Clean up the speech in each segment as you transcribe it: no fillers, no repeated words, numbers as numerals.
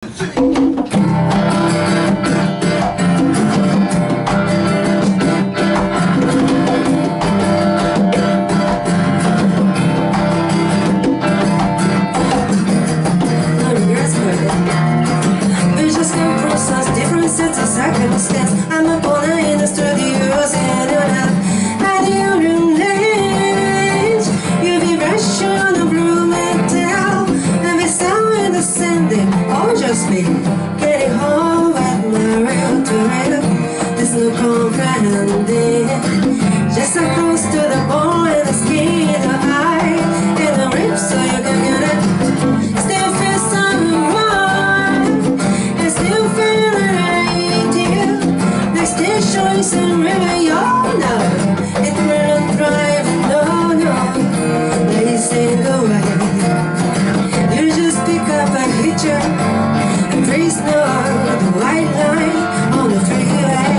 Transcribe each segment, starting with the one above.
I'm a corner in the studios and you're not at your age. You'll be rushing on a blue metal and be sound in the Sunday. Or just me getting home at my real to real. There's no comprehending. Just so close to the bone and the skin, the eye and the ribs, so you can get it. Still feel someone and still feel showing some river, you know it will drive, no, please say go away. You just pick up a picture and please know the white line on the freeway.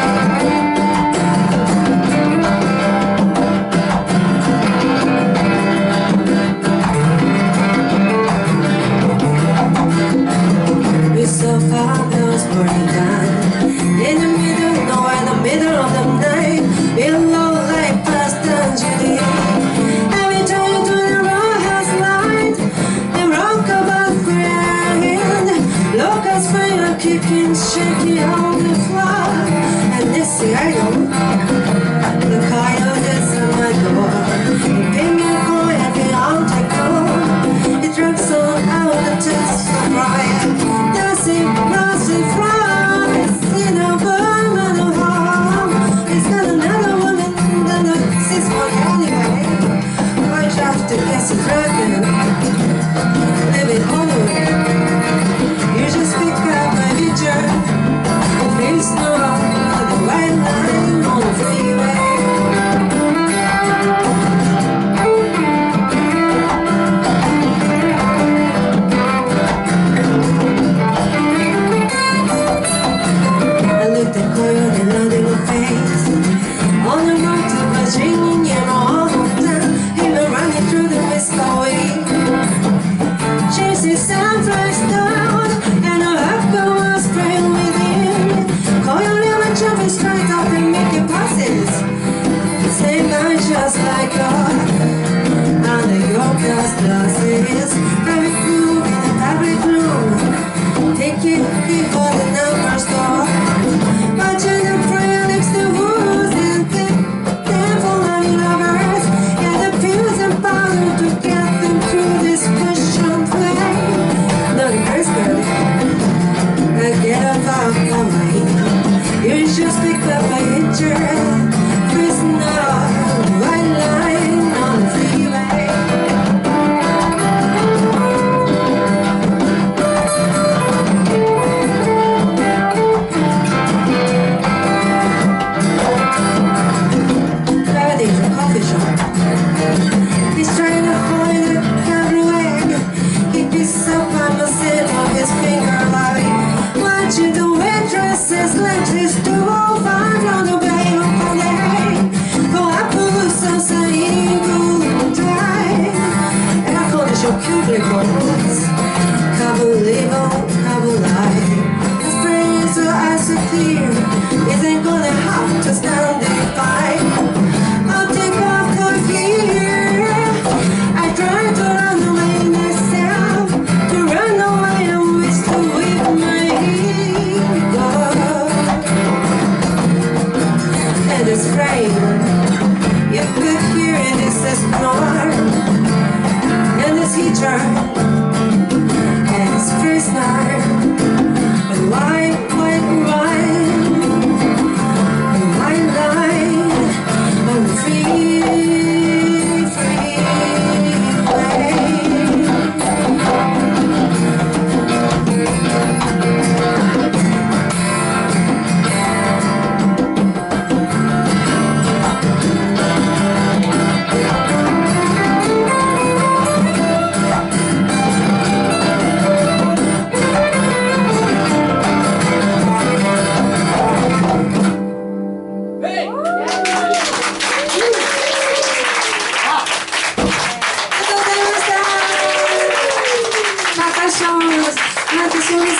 We're so far, those burning down in the middle of the night, below like past and Juliet. Every time you do the roadhouse light, and rock about grand, locals fire kicking, shaking on the floor. And this year I know the coyotes at my door. The pink and coyote on the cold. It drops on out the test for Brian. Dancing, dancing, flies, you know, burn on the heart. It's not another woman than the six one anyway. I have to guess it's broken. Live it all the way. You just pick up my picture. Please know the white line on the freeway.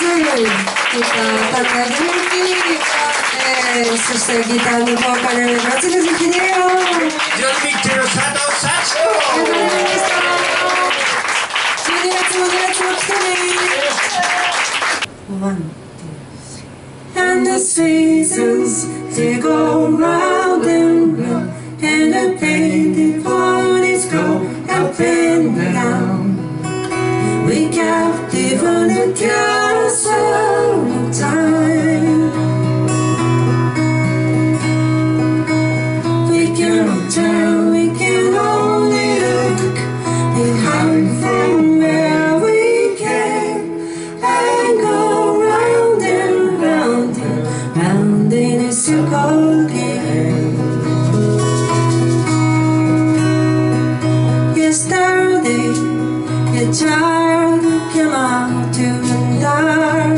ギター、種田博之、そしてギターのボーカル、松藤英男。 佐藤幸子。 ありがとうございました。12月も2月も来てね。One, two, three. And the seasons they go round and round, and the painted ponies go up and down. We captive on the castle of time. We cannot turn, we can only look behind from where we came and go round and round and round in a circle game. Yesterday, a child came out to the dark,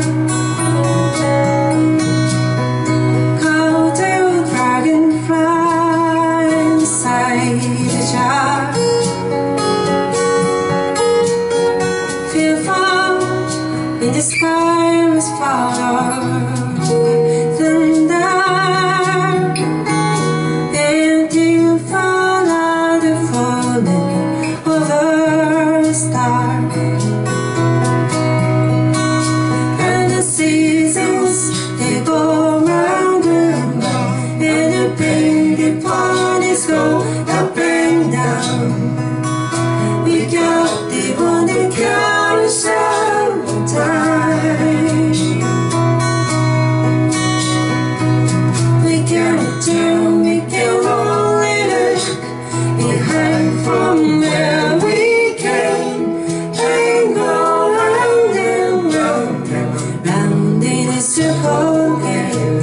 caught a dragonfly inside the jar. Feel far in the sky was far thunder, and you follow the falling over a star. And the seasons they go round and round, and the painted ponies go up and down. We got the on the carousel of time. We can't turn, we can only look behind from where we came and go round and round and round in a circle game.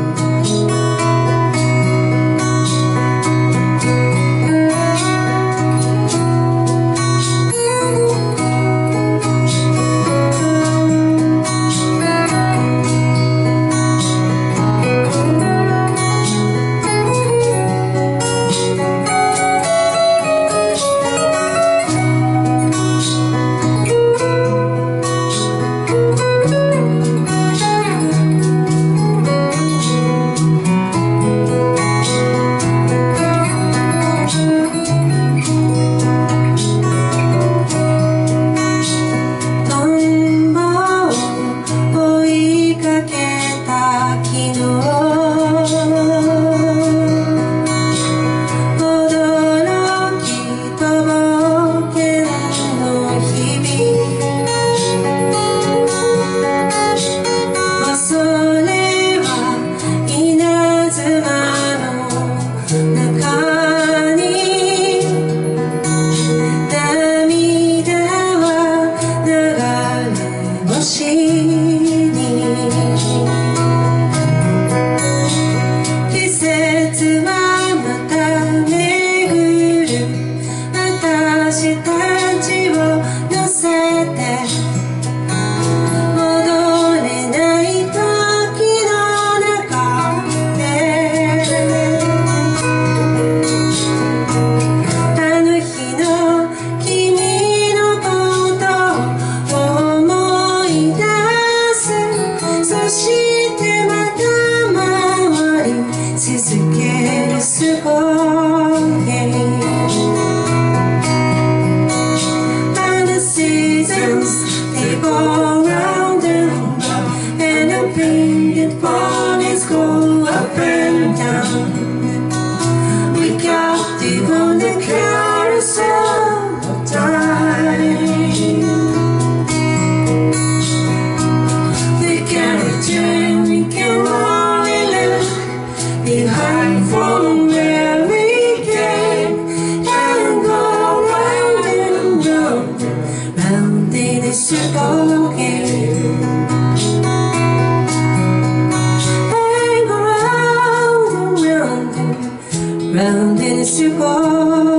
And the seasons they go round and round, and the painted ponies go up and down. We captive on the carousel of time. We can return, we can only look behind from where we came and go round and round and round in a circle game. And go round and round and round in a circle.